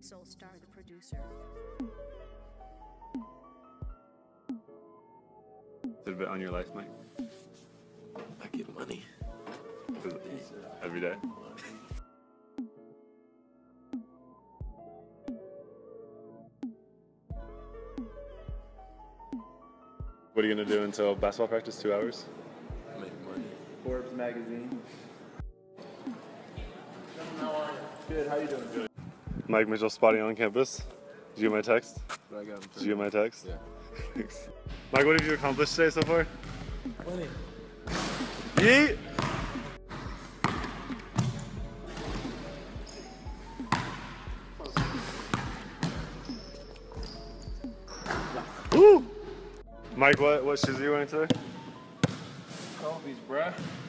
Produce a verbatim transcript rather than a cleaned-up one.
Soulstar, the producer. Is it a bit on your life, Mike? I get money. Every day? What are you going to do until basketball practice? Two hours? Make money. Forbes magazine. Good, how you doing? Good. Mike Mitchell spotting on campus. Did you get my text? But I got him Did you get my text? Yeah. Thanks. Mike, what have you accomplished today so far? Money. Yeet! Woo! Mike, what, what shoes are you wearing today? Kobe's, bruh.